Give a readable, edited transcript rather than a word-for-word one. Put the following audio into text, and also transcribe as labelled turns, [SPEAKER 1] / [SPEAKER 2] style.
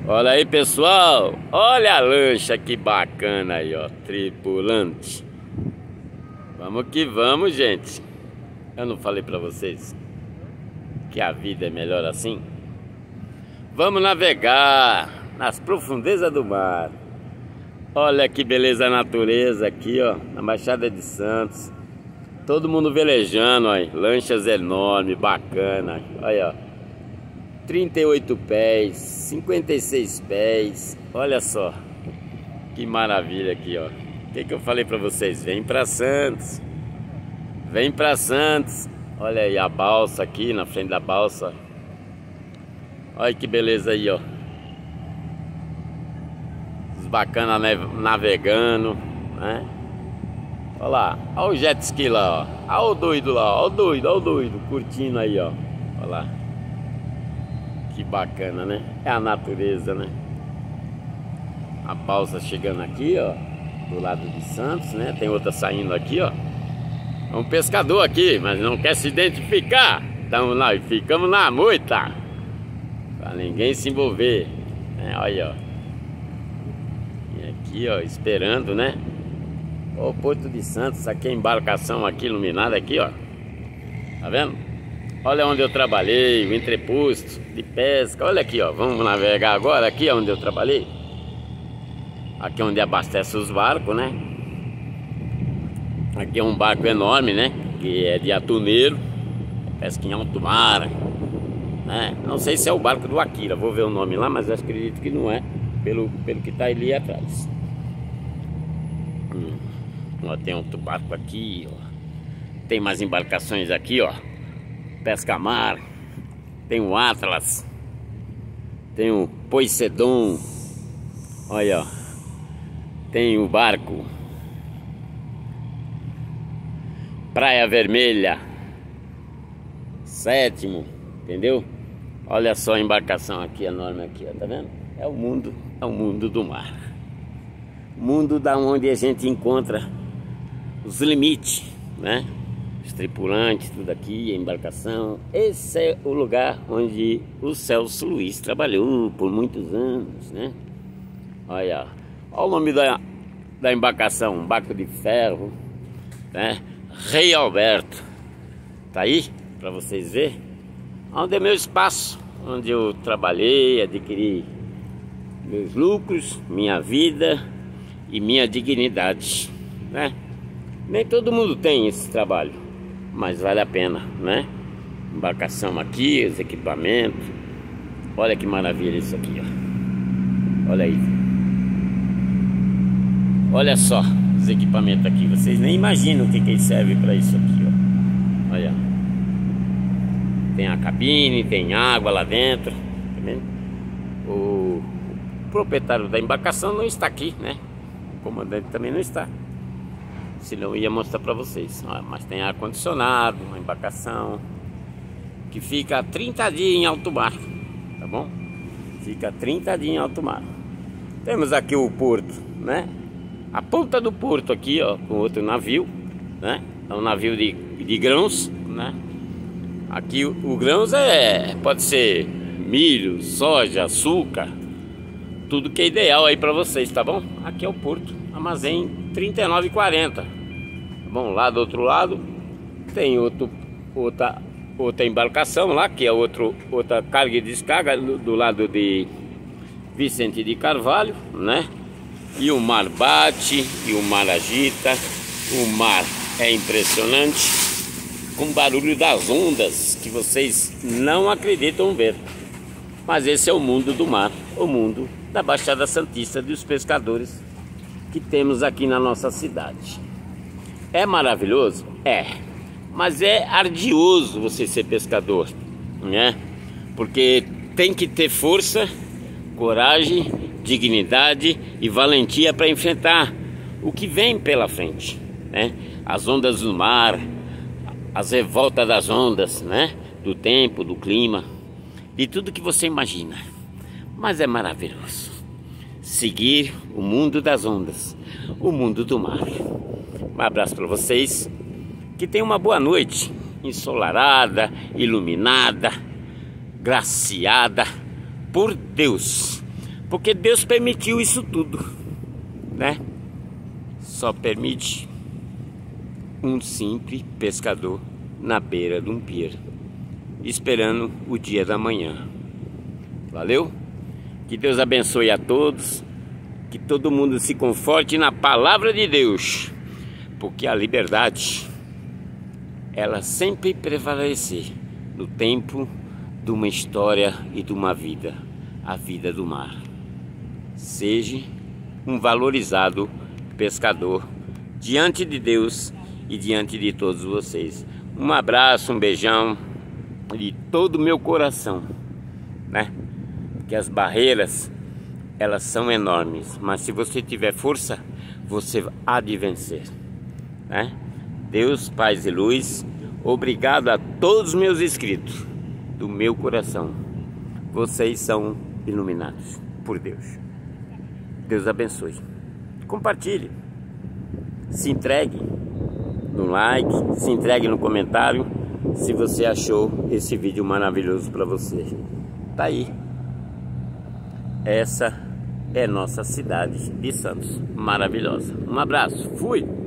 [SPEAKER 1] Olha aí, pessoal, olha a lancha que bacana aí, ó, tripulante. Vamos que vamos, gente. Eu não falei pra vocês que a vida é melhor assim? Vamos navegar nas profundezas do mar. Olha que beleza a natureza aqui, ó, na Baixada de Santos. Todo mundo velejando, ó, lanchas enormes, bacana. Olha, ó, 38 pés, 56 pés. Olha só que maravilha aqui, ó. O que eu falei pra vocês? Vem pra Santos. Vem pra Santos. Olha aí a balsa aqui, na frente da balsa. Olha que beleza aí, ó. Os bacanas navegando, né? Olha lá, olha o jet ski lá, ó. Olha o doido lá, olha o doido, curtindo aí, ó. Olha lá. Que bacana, né? É a natureza, né? A balsa chegando aqui, ó, do lado de Santos, né? Tem outra saindo aqui, ó. É um pescador aqui, mas não quer se identificar. Estamos lá e ficamos na moita, pra ninguém se envolver, né? Olha, ó. E aqui, ó, esperando, né? O Porto de Santos, aqui a embarcação aqui iluminada aqui, ó. Tá vendo? Olha onde eu trabalhei, o entreposto de pesca. Olha aqui, ó. Vamos navegar agora aqui onde eu trabalhei. Aqui é onde abastece os barcos, né? Aqui é um barco enorme, né? Que é de atuneiro, pesca em alto mar, né? Não sei se é o barco do Akira, vou ver o nome lá, mas eu acredito que não é, pelo que tá ali atrás. Ó, tem outro barco aqui, ó. Tem mais embarcações aqui, ó. Pesca-mar. Tem o Atlas. Tem o Poseidon. Olha, ó. Tem o barco Praia Vermelha 7º, entendeu? Olha só a embarcação aqui, enorme aqui, ó, tá vendo? É o mundo do mar. Mundo da onde a gente encontra os limites, né? Os tripulantes, tudo aqui, a embarcação. Esse é o lugar onde o Celso Luiz trabalhou por muitos anos, né? Olha, olha o nome da embarcação, um barco de ferro, né? Rei Alberto. Tá aí para vocês verem onde é meu espaço, onde eu trabalhei, adquiri meus lucros, minha vida e minha dignidade, né? Nem todo mundo tem esse trabalho, mas vale a pena, né? Embarcação aqui, os equipamentos. Olha que maravilha isso aqui, ó. Olha aí. Olha só os equipamentos aqui. Vocês nem imaginam o que serve para isso aqui, ó. Olha. Tem a cabine, tem água lá dentro. Tá vendo? O proprietário da embarcação não está aqui, né? O comandante também não está. Senão eu ia mostrar para vocês. Mas tem ar-condicionado, uma embarcação que fica 30 dias em alto mar, tá bom? Fica 30 dias em alto mar. Temos aqui o porto, né? A ponta do porto aqui, ó, com outro navio, né? É um navio de grãos, né? Aqui o grãos pode ser milho, soja, açúcar, tudo que é ideal aí para vocês, tá bom? Aqui é o porto, armazém 39,40. Tá bom? Lá do outro lado tem outra embarcação lá, que é outra carga e descarga do lado de Vicente de Carvalho, né? E o mar bate, e o mar agita. O mar é impressionante, com barulho das ondas que vocês não acreditam ver. Mas esse é o mundo do mar, o mundo da Baixada Santista, dos pescadores que temos aqui na nossa cidade. É maravilhoso? É. Mas é ardioso você ser pescador, né? Porque tem que ter força, coragem, dignidade e valentia para enfrentar o que vem pela frente, né? As ondas do mar, as revoltas das ondas, né? Do tempo, do clima, de tudo que você imagina. Mas é maravilhoso seguir o mundo das ondas, o mundo do mar. Um abraço para vocês, que tenham uma boa noite, ensolarada, iluminada, graciada por Deus. Porque Deus permitiu isso tudo, né? Só permite um simples pescador na beira de um pier, esperando o dia da manhã. Valeu? Que Deus abençoe a todos, que todo mundo se conforte na palavra de Deus, porque a liberdade, ela sempre prevalecer no tempo de uma história e de uma vida, a vida do mar. Seja um valorizado pescador diante de Deus e diante de todos vocês. Um abraço, um beijão de todo o meu coração, né? Porque as barreiras, elas são enormes, mas se você tiver força, você há de vencer, né? Deus, paz e luz, obrigado a todos os meus inscritos do meu coração. Vocês são iluminados por Deus. Deus abençoe. Compartilhe. Se entregue no like, se entregue no comentário se você achou esse vídeo maravilhoso para você. Tá aí. Essa é nossa cidade de Santos, maravilhosa. Um abraço, fui!